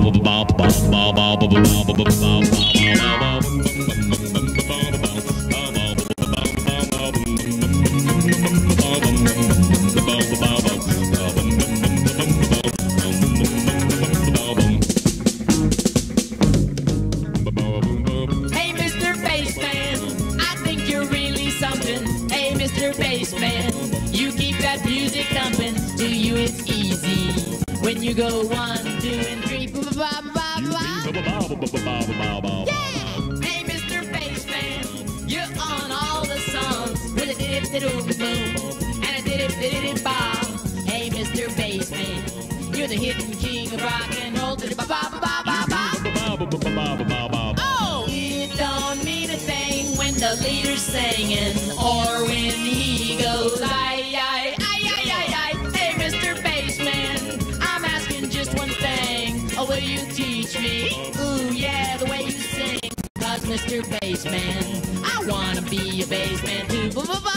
Mr. Bassman, you keep that music thumping. To you it's easy when you go 1, 2, and 3. Yeah. Hey, Mr. Bassman, you're on all the songs with a dip-dip-boom and a dip-dip-bob. Hey, Mr. Bassman, you're the hidden king of rock and roll. Oh, it don't mean a thing when the leader's singing or when he goes, ay, ay, ay, ay, ay, ay. Hey, Mr. Bassman, I'm asking just one thing. Oh, will you teach me? Ooh, yeah, the way you sing. Cause Mr. Bassman, I wanna be a bassman too.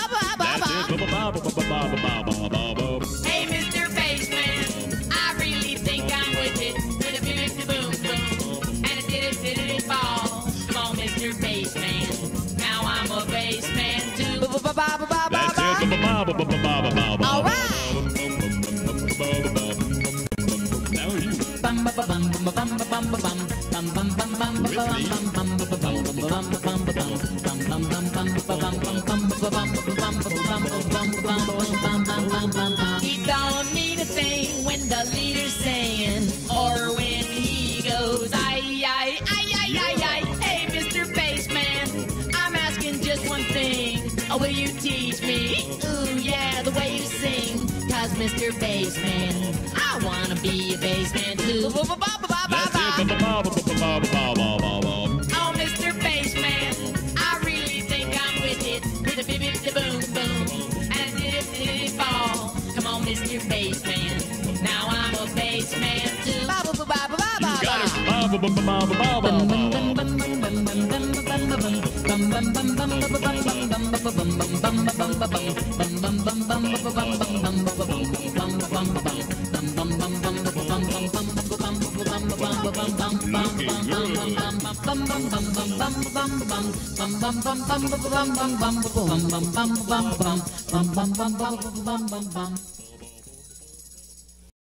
Hey, Mr. Bassman, I really think I'm with it. With a bip-boom-boom and a dip-dip-ball. Come on, Mr. Bassman, now I'm a bassman too. All right. He don't mean a thing when the leader's saying or when he goes, ay, ay, ay, ay, ay, ay. Hey, Mr. Bassman, I'm asking just one thing. Oh, will you teach me? Ooh, yeah, the way you sing. Cause Mr. Bassman, I wanna be a bassman too. Oh, Mr. Bassman, I really think I'm with it. With a bip-bip-boom-boom and a dip-dip-ball. Come on, Mr. Bassman, now I'm a bassman too. You got it.